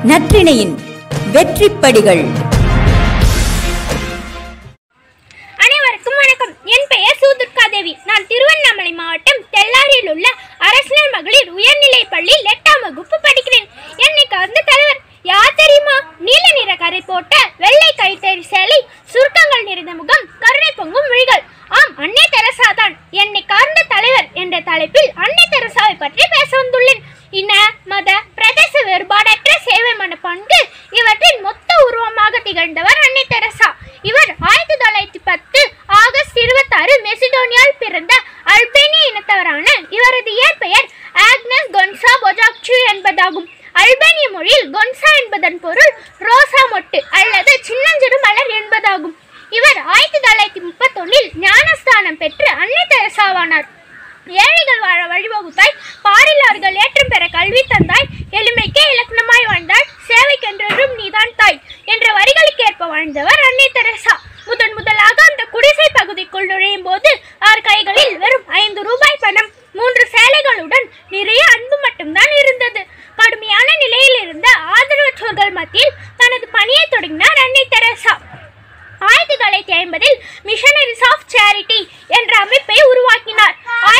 நற்றிணையின் வெற்றிப்படிகள். அனைவருக்கும் வணக்கம். என் பெயர் சூதுர்காதேவி. நான் திருவண்ணாமலை மாவட்டம் தெல்லாரியில் உள்ள அரசினர் மகளிர் உயர்நிலைப் பள்ளியில் 8ஆம் வகுப்பு படிக்கிறேன். என்னை கவர்ந்த தலைவர் யார் தெரியுமா? நீல நிற கரை போட்ட வெள்ளை கைத்தறி சேலை, சுருக்கங்கள் நிறைந்த முகம், கருணை பொங்கும் விழிகள். ஆம், அன்னை தெரசா தான். என்னை கவர்ந்த தலைவர் என்ற தலைப்பில் அன்னை தெரசாவை பற்றி பேச வந்துள்ளேன். இன, மத, பிரதேச வேறுபாடற்ற சேவை மனப்பான்கு இவற்றின் மொத்த உருவமாக திகழ்ந்தவர் அன்னை தெரசா. இவர் 1910 ஆகஸ்ட் 26 மெசிடோனியாவில் பிறந்த அல்பேனிய இனத்தவரான இவரது இயற்பெயர் ஆக்னஸ் கொன்சா பொஜாக்சு என்பதாகும். அல்பேனிய மொழியில் கொன்சா என்பதன் பொருள் ரோசா மொட்டு அல்லது சின்னஞ்சிறு மலர் என்பதாகும். இவர் 1931 ஞானஸ்தானம் பெற்று அன்னை தெரசாவானார். ஏழைகள் வாழ வழிவகுத்தாய், பாரில்லார்கள் ஏற்றம் பெற கல்வி தந்தாய், எளிமைக்கே இலக்கணமாய் வாழ்ந்தாய், சேவைக்கென்றும் நீதான் தாய் என்ற வரிகளுக்கேற்ப வாழ்ந்தவர் அன்னை தெரசா. முதலாக அந்த குடிசை பகுதிக்குள் நுழையும் போது அவர் கைகளில் வெறும் 5 ரூபாய் பணம், 3 சேலைகளுடன் நிறைய அன்பு மட்டும்தான் இருந்தது. கடுமையான நிலையில் இருந்த ஆதரவற்றோர்கள் மத்தியில் தனது பணியை தொடங்கினார் அன்னை தெரசா. 1950 மிஷனரிஸ் ஆஃப் சேரிட்டி என்ற அமைப்பை உருவாக்கினார்.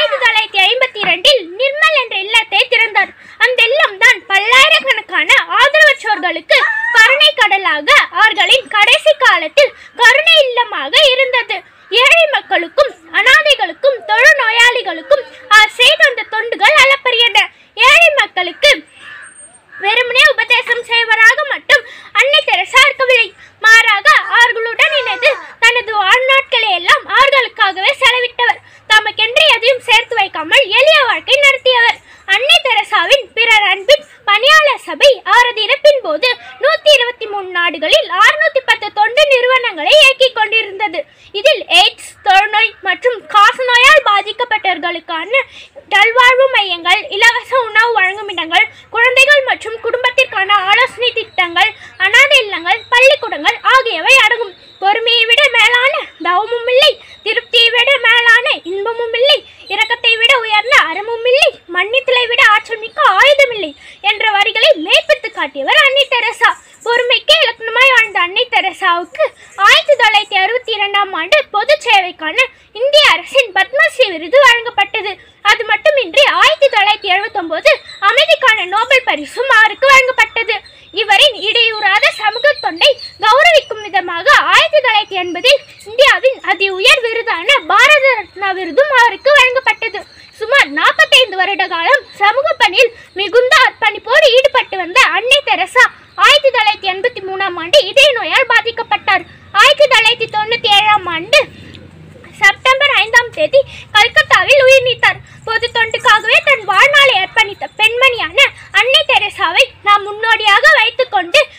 1952 நிர்மல் என்ற இல்லத்தை திறந்தார். அந்த இல்லம் தான் பல்லாயிரக்கணக்கான ஆதரவற்றோர்களுக்கு கருணை கடலாக, அவர்களின் கடைசி காலத்தில் கருணை இல்லமாக இருந்தது. ஏழை மக்களுக்கும் அனாதைகளுக்கும் தொழுநோயாளிகளுக்கும் அவர் செய்த அந்த தொண்டுகள் அளப்பரியன. ஏழை மக்களுக்கு வெறுமனே உபதேசம் செய்வராக மட்டும் அன்னை தெரசா இருக்கவில்லை. மாறாக அவர்களுடன் இணைந்து தனது வாழ்நாட்களை எல்லாம் அவர்களுக்காகவே செலவிட்டவர். தமக்கென்று எதையும் சேர்த்து வைக்காமல் எளிய வாழ்க்கை நடத்தியவர். அன்னை தெரசாவின் பிறர் அன்பின் பணியாளர் சபை அவரது இறப்பின் போது 123 நாடுகளில் 610 தொண்டு நிறுவனங்களை இயக்கிக் கொண்டிருந்தது. இதில் எய்ட்ஸ், தொழுநோய் மற்றும் காசநோயால் பாதிக்கப்பட்டவர்களுக்கான நல்வாழ்வு மையங்கள், இலவச உணவு வழங்கும் இடங்கள், குழந்தைகள் மற்றும் குடும்பத்திற்கான ஆலோசனை திட்டங்கள், அனாதை இல்லங்கள், பள்ளிக்கூடங்கள் ஆகியவை அடங்கும். பொறுமையை விட மேலான தவமும் இல்லை, திருப்தியை விட மேலான இன்பமும் இல்லை, இரக்கத்தை விட உயர்ந்த அறமும் இல்லை, மன்னித்தலை விட ஆற்றல் மிக்க ஆயுதம் இல்லை என்ற வரிகளை மெய்ப்பித்து காட்டியவர் அன்னை தெரசா. பொறுமைக்கே இலக்கணமாய் வாழ்ந்த அன்னை தெரசாவுக்கு 1962ஆம் ஆண்டு பொது சேவைக்கான இந்திய அரசின் பத்மஸ்ரீ விருது வழங்கப்பட்டது. அது மட்டுமின்றி 1979 அமைதிக்கான நோபல் பரிசும் அவருக்கு வழங்கப்பட்டது. இவரின் இடையூறாத சமூக தொண்டை கௌரவிக்கும் விதமாக 1980 இந்தியாவின் அதி உயர் விருதான பாரத ரத்னா விருதும் அவருக்கு வழங்கப்பட்டது. சுமார் 45 வருட காலம் சமூக பணியில் மிகுந்த அர்ப்பணிப்போடு ஈடுபட்டு வந்த அன்னை தெரசா 1983ஆம் ஆண்டு இதய நோயால் பாதிக்கப்பட்டார். 1997ஆம் ஆண்டு செப்டம்பர் 5ஆம் தேதி கல்கத்தாவில் உயிர் நீத்தார். பொது தொண்டுக்காகவே தன் வாழ்நாளை அர்ப்பணித்த பெண்மணியான அன்னை தெரசாவை நாம் முன்னோடியாக வைத்துக்கொண்டு